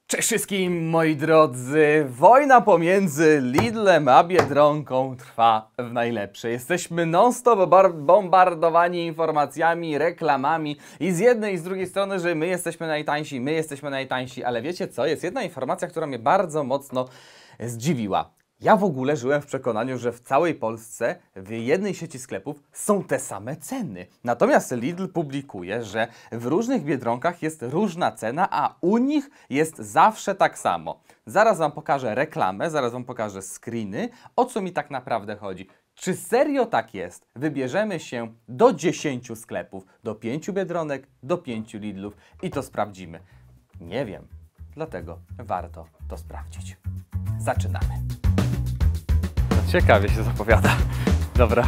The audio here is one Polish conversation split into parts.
Cześć wszystkim, moi drodzy! Wojna pomiędzy Lidlem a Biedronką trwa w najlepsze. Jesteśmy non-stop bombardowani informacjami, reklamami i z jednej i z drugiej strony, że my jesteśmy najtańsi, ale wiecie co? Jest jedna informacja, która mnie bardzo mocno zdziwiła. Ja w ogóle żyłem w przekonaniu, że w całej Polsce w jednej sieci sklepów są te same ceny. Natomiast Lidl publikuje, że w różnych Biedronkach jest różna cena, a u nich jest zawsze tak samo. Zaraz Wam pokażę reklamę, zaraz Wam pokażę screeny, o co mi tak naprawdę chodzi. Czy serio tak jest? Wybierzemy się do 10 sklepów, do 5 Biedronek, do 5 Lidlów i to sprawdzimy. Nie wiem, dlatego warto to sprawdzić. Zaczynamy. Ciekawie się zapowiada. Dobra.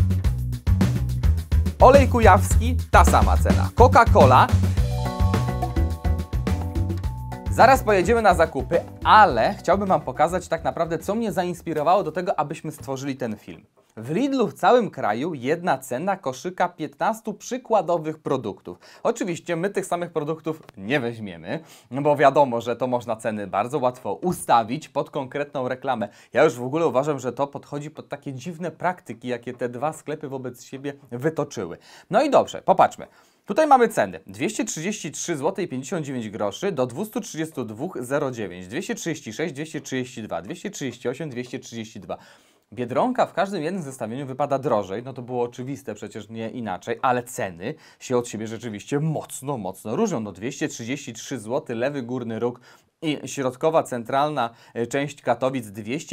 Olej kujawski, ta sama cena. Coca-Cola. Zaraz pojedziemy na zakupy, ale chciałbym Wam pokazać tak naprawdę, co mnie zainspirowało do tego, abyśmy stworzyli ten film. W Lidlu w całym kraju jedna cena koszyka 15 przykładowych produktów. Oczywiście my tych samych produktów nie weźmiemy, bo wiadomo, że to można ceny bardzo łatwo ustawić pod konkretną reklamę. Ja już w ogóle uważam, że to podchodzi pod takie dziwne praktyki, jakie te dwa sklepy wobec siebie wytoczyły. No i dobrze, popatrzmy. Tutaj mamy ceny 233,59 zł do 232,09, 236, 232, 238, 232. Biedronka w każdym jednym zestawieniu wypada drożej, no to było oczywiste, przecież nie inaczej, ale ceny się od siebie rzeczywiście mocno różnią. No 233 zł, lewy górny róg i środkowa centralna część Katowic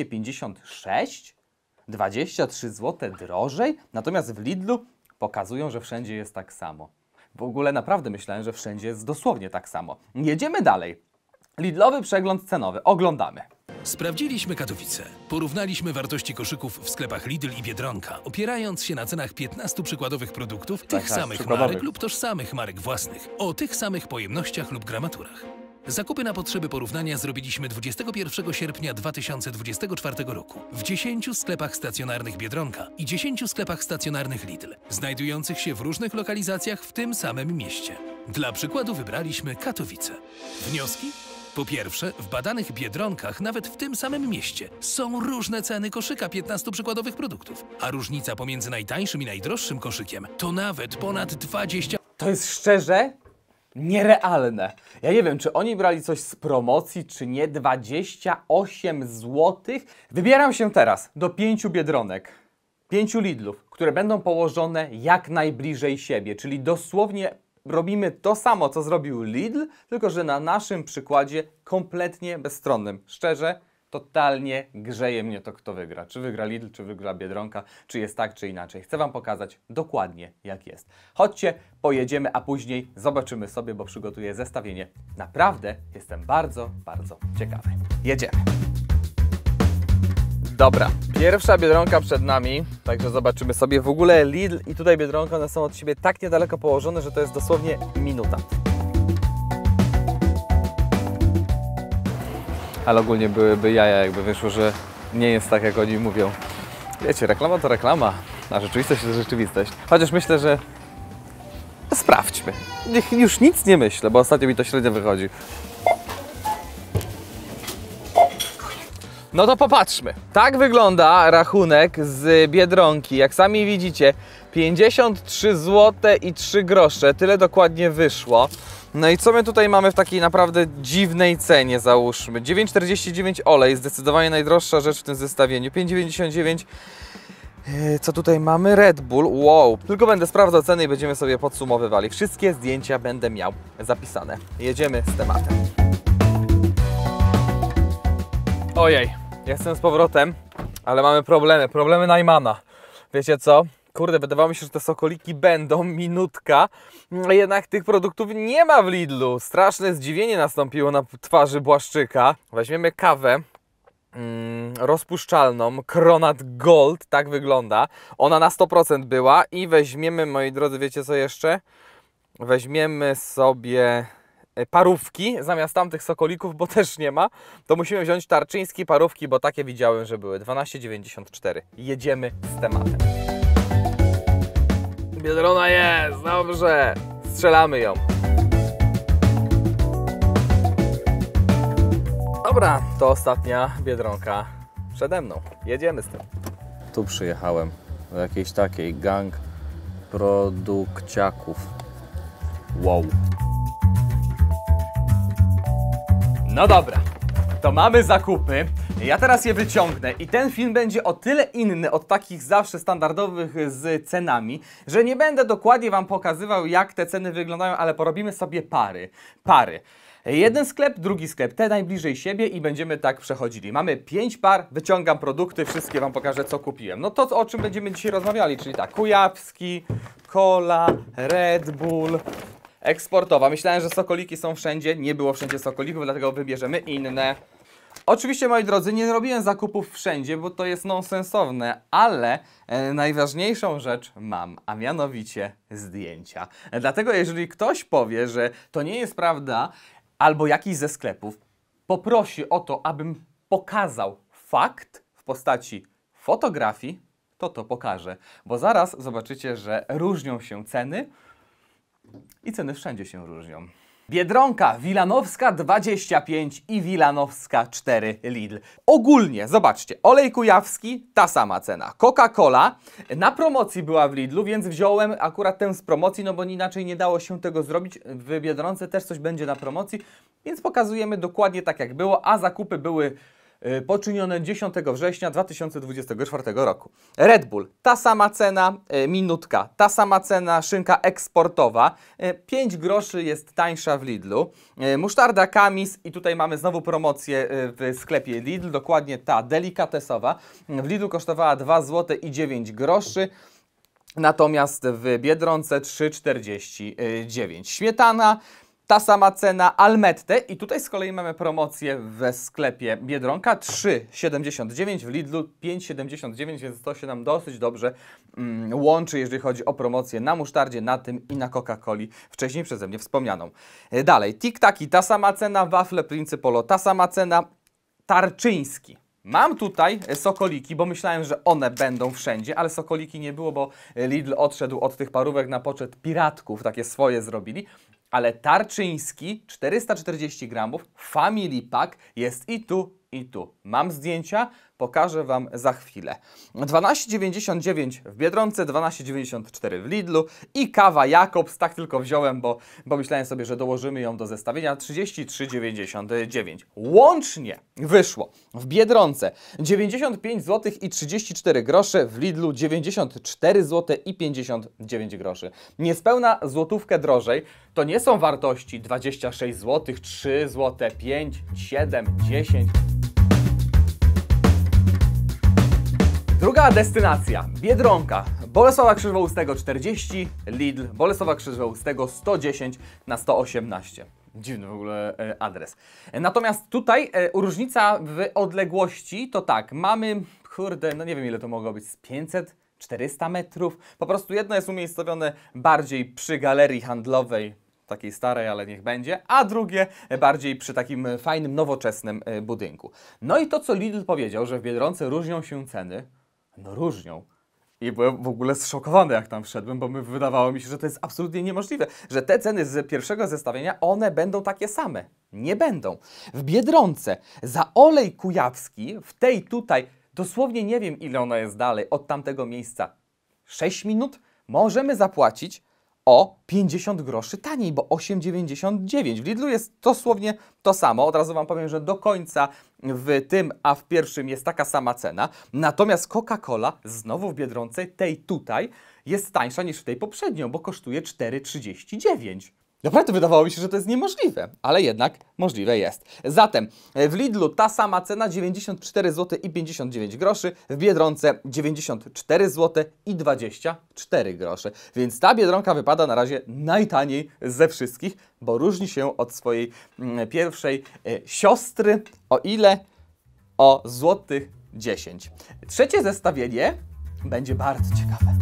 256, 23 zł drożej, natomiast w Lidlu pokazują, że wszędzie jest tak samo. W ogóle naprawdę myślałem, że wszędzie jest dosłownie tak samo. Jedziemy dalej. Lidlowy przegląd cenowy. Oglądamy. Sprawdziliśmy Katowice. Porównaliśmy wartości koszyków w sklepach Lidl i Biedronka, opierając się na cenach 15 przykładowych produktów tych samych marek lub tożsamych marek własnych, o tych samych pojemnościach lub gramaturach. Zakupy na potrzeby porównania zrobiliśmy 21 sierpnia 2024 roku w 10 sklepach stacjonarnych Biedronka i 10 sklepach stacjonarnych Lidl, znajdujących się w różnych lokalizacjach w tym samym mieście. Dla przykładu wybraliśmy Katowice. Wnioski? Po pierwsze, w badanych Biedronkach, nawet w tym samym mieście, są różne ceny koszyka 15 przykładowych produktów, a różnica pomiędzy najtańszym i najdroższym koszykiem to nawet ponad 20... To jest szczerze nierealne. Ja nie wiem, czy oni brali coś z promocji, czy nie. 28 zł. Wybieram się teraz do 5 Biedronek, 5 Lidlów, które będą położone jak najbliżej siebie, czyli dosłownie robimy to samo, co zrobił Lidl, tylko że na naszym przykładzie kompletnie bezstronnym. Szczerze, totalnie grzeje mnie to, kto wygra. Czy wygra Lidl, czy wygra Biedronka, czy jest tak, czy inaczej. Chcę Wam pokazać dokładnie, jak jest. Chodźcie, pojedziemy, a później zobaczymy sobie, bo przygotuję zestawienie. Naprawdę jestem bardzo ciekawy. Jedziemy. Dobra, pierwsza Biedronka przed nami, także zobaczymy sobie. W ogóle Lidl i tutaj Biedronka, one są od siebie tak niedaleko położone, że to jest dosłownie minuta. Ale ogólnie byłyby jaja, jakby wyszło, że nie jest tak, jak oni mówią. Wiecie, reklama to reklama, a rzeczywistość to rzeczywistość. Chociaż myślę, że sprawdźmy. Niech już nic nie myślę, bo ostatnio mi to średnio wychodzi. No to popatrzmy. Tak wygląda rachunek z Biedronki. Jak sami widzicie, 53 zł i 3 grosze. Tyle dokładnie wyszło. No i co my tutaj mamy w takiej naprawdę dziwnej cenie, załóżmy. 9,49 olej, zdecydowanie najdroższa rzecz w tym zestawieniu. 5,99. Co tutaj mamy? Red Bull. Wow. Tylko będę sprawdzał ceny i będziemy sobie podsumowywali. Wszystkie zdjęcia będę miał zapisane. Jedziemy z tematem. Ojej. Jestem z powrotem, ale mamy problemy Najmana. Wiecie co? Kurde, wydawało mi się, że te sokoliki będą, minutka, jednak tych produktów nie ma w Lidlu. Straszne zdziwienie nastąpiło na twarzy Błaszczyka. Weźmiemy kawę rozpuszczalną, Kronat Gold, tak wygląda. Ona na 100% była i weźmiemy, moi drodzy, wiecie co jeszcze? Weźmiemy sobie parówki zamiast tamtych sokolików, bo też nie ma, to musimy wziąć tarczyńskie parówki, bo takie widziałem, że były 12,94. Jedziemy z tematem. Biedrona jest, dobrze, strzelamy ją. Dobra, to ostatnia Biedronka przede mną. Jedziemy z tym. Tu przyjechałem do jakiejś takiej gang produkciaków. Wow. No dobra, to mamy zakupy. Ja teraz je wyciągnę i ten film będzie o tyle inny od takich zawsze standardowych z cenami, że nie będę dokładnie Wam pokazywał, jak te ceny wyglądają, ale porobimy sobie pary. Jeden sklep, drugi sklep, te najbliżej siebie i będziemy tak przechodzili. Mamy 5 par, wyciągam produkty, wszystkie Wam pokażę, co kupiłem. No to, o czym będziemy dzisiaj rozmawiali, czyli tak, Kujawski, Cola, Red Bull, eksportowa. Myślałem, że sokoliki są wszędzie, nie było wszędzie sokolików, dlatego wybierzemy inne. Oczywiście, moi drodzy, nie robiłem zakupów wszędzie, bo to jest nonsensowne, ale najważniejszą rzecz mam, a mianowicie zdjęcia. Dlatego jeżeli ktoś powie, że to nie jest prawda, albo jakiś ze sklepów poprosi o to, abym pokazał fakt w postaci fotografii, to pokażę, bo zaraz zobaczycie, że różnią się ceny i ceny wszędzie się różnią. Biedronka Wilanowska 25 i Wilanowska 4 Lidl. Ogólnie, zobaczcie, olej kujawski, ta sama cena. Coca-Cola na promocji była w Lidlu, więc wziąłem akurat tę z promocji, no bo inaczej nie dało się tego zrobić. W Biedronce też coś będzie na promocji, więc pokazujemy dokładnie tak jak było, a zakupy były poczynione 10 września 2024 roku. Red Bull, ta sama cena, minutka, ta sama cena, szynka eksportowa, 5 groszy jest tańsza w Lidlu. Musztarda Kamis i tutaj mamy znowu promocję w sklepie Lidl, dokładnie ta delikatesowa. W Lidlu kosztowała 2 zł i 9 groszy. Natomiast w Biedronce 3,49. Śmietana, ta sama cena, Almette i tutaj z kolei mamy promocję w sklepie Biedronka 3,79, w Lidlu 5,79, więc to się nam dosyć dobrze łączy, jeżeli chodzi o promocję na musztardzie, na tym i na Coca-Coli, wcześniej przeze mnie wspomnianą. Dalej, Tic-Taki, ta sama cena, wafle Principolo, ta sama cena, Tarczyński. Mam tutaj sokoliki, bo myślałem, że one będą wszędzie, ale sokoliki nie było, bo Lidl odszedł od tych parówek na poczet piratków, takie swoje zrobili. Ale Tarczyński 440 gramów, Family Pack jest i tu, i tu. Mam zdjęcia, pokażę Wam za chwilę. 12,99 w Biedronce, 12,94 w Lidlu i kawa Jakobs, tak tylko wziąłem, bo myślałem sobie, że dołożymy ją do zestawienia, 33,99. Łącznie wyszło w Biedronce 95 zł i 34 grosze, w Lidlu 94 zł i 59 groszy. Niespełna złotówkę drożej, to nie są wartości 26 zł, 3 zł, 5, 7, 10. Druga destynacja, Biedronka, Bolesława Krzywoustego 40, Lidl, Bolesława Krzywoustego 110 na 118. Dziwny w ogóle adres. Natomiast tutaj różnica w odległości to tak, mamy, kurde, no nie wiem ile to mogło być, z 500, 400 metrów. Po prostu jedno jest umiejscowione bardziej przy galerii handlowej, takiej starej, ale niech będzie, a drugie bardziej przy takim fajnym, nowoczesnym budynku. No i to, co Lidl powiedział, że w Biedronce różnią się ceny, no różnią. I byłem w ogóle zszokowany, jak tam wszedłem, bo wydawało mi się, że to jest absolutnie niemożliwe, że te ceny z pierwszego zestawienia, one będą takie same. Nie będą. W Biedronce za olej kujawski, w tej tutaj, dosłownie nie wiem ile ona jest dalej, od tamtego miejsca, 6 minut, możemy zapłacić o 50 groszy taniej, bo 8,99. W Lidlu jest dosłownie to samo. Od razu Wam powiem, że do końca w tym, a w pierwszym jest taka sama cena. Natomiast Coca-Cola znowu w Biedronce, tej tutaj, jest tańsza niż w tej poprzednią, bo kosztuje 4,39. Naprawdę wydawało mi się, że to jest niemożliwe, ale jednak możliwe jest. Zatem w Lidlu ta sama cena 94 zł i 59 groszy, w Biedronce 94 zł i 24 grosze. Więc ta Biedronka wypada na razie najtaniej ze wszystkich, bo różni się od swojej pierwszej siostry, o ile? O złotych 10. Trzecie zestawienie będzie bardzo ciekawe.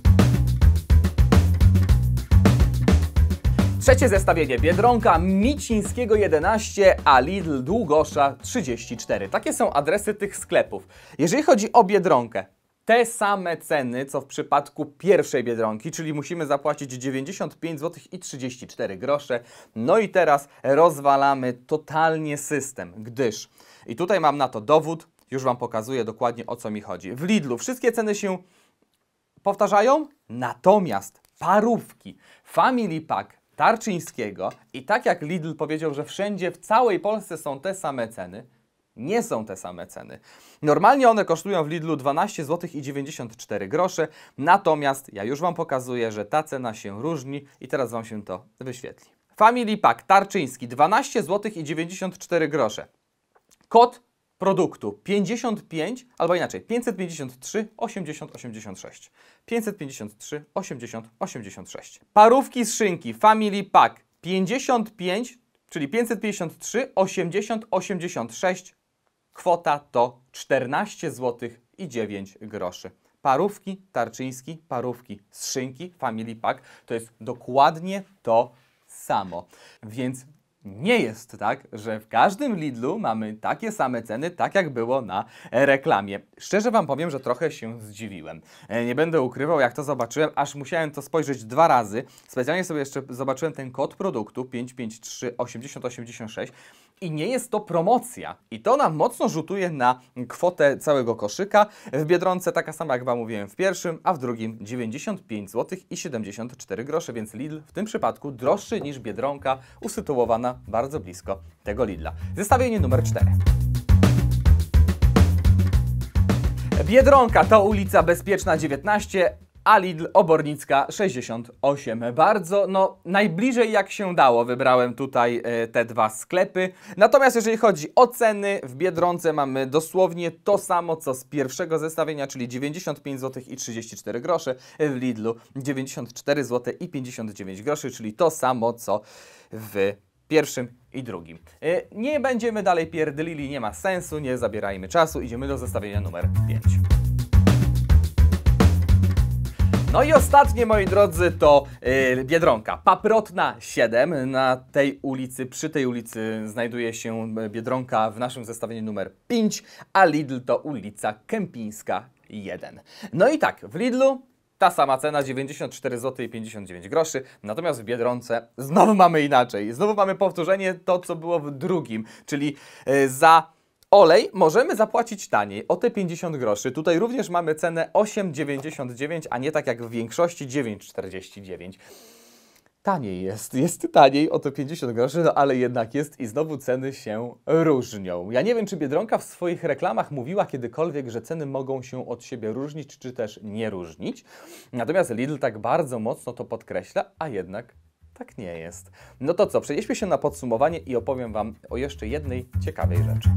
Trzecie zestawienie, Biedronka Micińskiego 11, a Lidl Długosza 34. Takie są adresy tych sklepów. Jeżeli chodzi o Biedronkę, te same ceny, co w przypadku pierwszej Biedronki, czyli musimy zapłacić 95 zł i 34 grosze. No i teraz rozwalamy totalnie system, gdyż, i tutaj mam na to dowód, już Wam pokazuję dokładnie, o co mi chodzi. W Lidlu wszystkie ceny się powtarzają, natomiast parówki Family Pack Tarczyńskiego i tak jak Lidl powiedział, że wszędzie w całej Polsce są te same ceny, nie są te same ceny. Normalnie one kosztują w Lidlu 12 zł i 94 grosze, natomiast ja już Wam pokazuję, że ta cena się różni i teraz Wam się to wyświetli. Family Pack Tarczyński 12 zł i 94 grosze. Kod produktu 55, albo inaczej 553 80 86. 553 80 86. Parówki z szynki Family Pack 55, czyli 553 80 86. Kwota to 14 zł i 9 groszy. Parówki Tarczyński, parówki z szynki Family Pack to jest dokładnie to samo. Więc nie jest tak, że w każdym Lidlu mamy takie same ceny, tak jak było na reklamie. Szczerze Wam powiem, że trochę się zdziwiłem. Nie będę ukrywał, jak to zobaczyłem, aż musiałem to spojrzeć 2 razy. Specjalnie sobie jeszcze zobaczyłem ten kod produktu 553 80 86 i nie jest to promocja. I to nam mocno rzutuje na kwotę całego koszyka. W Biedronce taka sama, jak Wam mówiłem w pierwszym, a w drugim 95 zł i 74 grosze, więc Lidl w tym przypadku droższy niż Biedronka, usytuowana bardzo blisko tego Lidla. Zestawienie numer 4. Biedronka to ulica Bezpieczna 19, a Lidl Obornicka 68. Bardzo, najbliżej jak się dało wybrałem tutaj te dwa sklepy. Natomiast jeżeli chodzi o ceny, w Biedronce mamy dosłownie to samo, co z pierwszego zestawienia, czyli 95 zł i 34 grosze. W Lidlu 94 zł i 59 groszy, czyli to samo, co w pierwszym i drugim. Nie będziemy dalej pierdolili, nie ma sensu, nie zabierajmy czasu, idziemy do zestawienia numer 5. No i ostatnie, moi drodzy, to Biedronka. Paprotna 7. Na tej ulicy, przy tej ulicy znajduje się Biedronka w naszym zestawieniu numer 5, a Lidl to ulica Kępińska 1. No i tak, w Lidlu ta sama cena 94 zł i 59 groszy, natomiast w Biedronce znowu mamy inaczej. Znowu mamy powtórzenie to, co było w drugim, czyli za olej możemy zapłacić taniej, o te 50 groszy. Tutaj również mamy cenę 8,99, a nie tak jak w większości 9,49. Taniej jest taniej o te 50 groszy, no ale jednak jest i znowu ceny się różnią. Ja nie wiem, czy Biedronka w swoich reklamach mówiła kiedykolwiek, że ceny mogą się od siebie różnić, czy też nie różnić. Natomiast Lidl tak bardzo mocno to podkreśla, a jednak tak nie jest. No to co, przenieśmy się na podsumowanie i opowiem Wam o jeszcze jednej ciekawej rzeczy.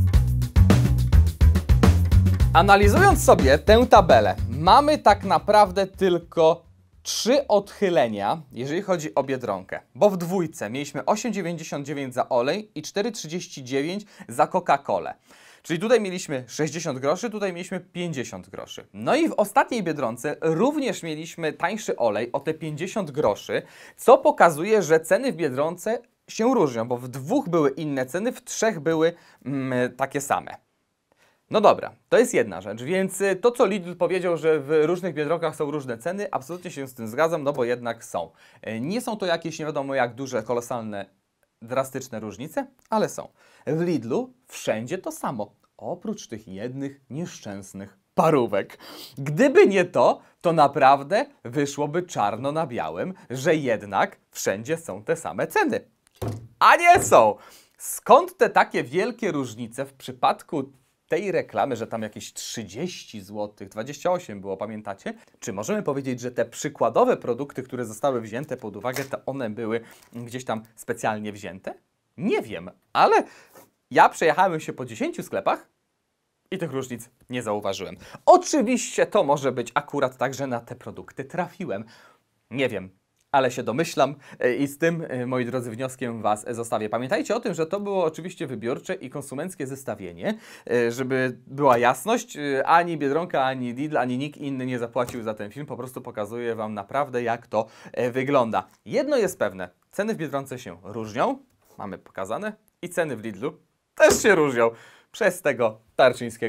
Analizując sobie tę tabelę, mamy tak naprawdę tylko 3 odchylenia, jeżeli chodzi o Biedronkę. Bo w dwójce mieliśmy 8,99 za olej i 4,39 za Coca-Colę. Czyli tutaj mieliśmy 60 groszy, tutaj mieliśmy 50 groszy. No i w ostatniej Biedronce również mieliśmy tańszy olej o te 50 groszy, co pokazuje, że ceny w Biedronce się różnią, bo w 2 były inne ceny, w 3 były takie same. No dobra, to jest jedna rzecz, więc to, co Lidl powiedział, że w różnych Biedronkach są różne ceny, absolutnie się z tym zgadzam, no bo jednak są. Nie są to jakieś nie wiadomo jak duże, kolosalne, drastyczne różnice, ale są. W Lidlu wszędzie to samo, oprócz tych jednych nieszczęsnych parówek. Gdyby nie to, to naprawdę wyszłoby czarno na białym, że jednak wszędzie są te same ceny. A nie są! Skąd te takie wielkie różnice w przypadku tej reklamy, że tam jakieś 30 zł, 28 było, pamiętacie? Czy możemy powiedzieć, że te przykładowe produkty, które zostały wzięte pod uwagę, to one były gdzieś tam specjalnie wzięte? Nie wiem, ale ja przejechałem się po 10 sklepach i tych różnic nie zauważyłem. Oczywiście to może być akurat tak, że na te produkty trafiłem. Nie wiem, ale się domyślam i z tym, moi drodzy, wnioskiem Was zostawię. Pamiętajcie o tym, że to było oczywiście wybiórcze i konsumenckie zestawienie, żeby była jasność. Ani Biedronka, ani Lidl, ani nikt inny nie zapłacił za ten film. Po prostu pokazuję Wam naprawdę, jak to wygląda. Jedno jest pewne, ceny w Biedronce się różnią, mamy pokazane, i ceny w Lidlu też się różnią przez tego Tarczyńskiego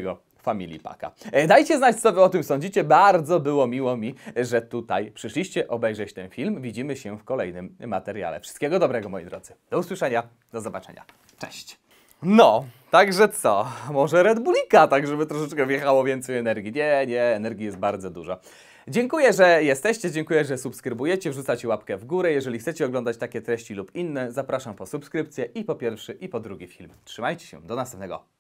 Family Packa. Dajcie znać, co wy o tym sądzicie. Bardzo było miło mi, że tutaj przyszliście obejrzeć ten film. Widzimy się w kolejnym materiale. Wszystkiego dobrego, moi drodzy. Do usłyszenia, do zobaczenia. Cześć. No, także co? Może Red Bullika, tak żeby troszeczkę wjechało więcej energii. Nie, energii jest bardzo dużo. Dziękuję, że jesteście, dziękuję, że subskrybujecie, wrzucacie łapkę w górę. Jeżeli chcecie oglądać takie treści lub inne, zapraszam po subskrypcję i po pierwszy, i po drugi film. Trzymajcie się, do następnego.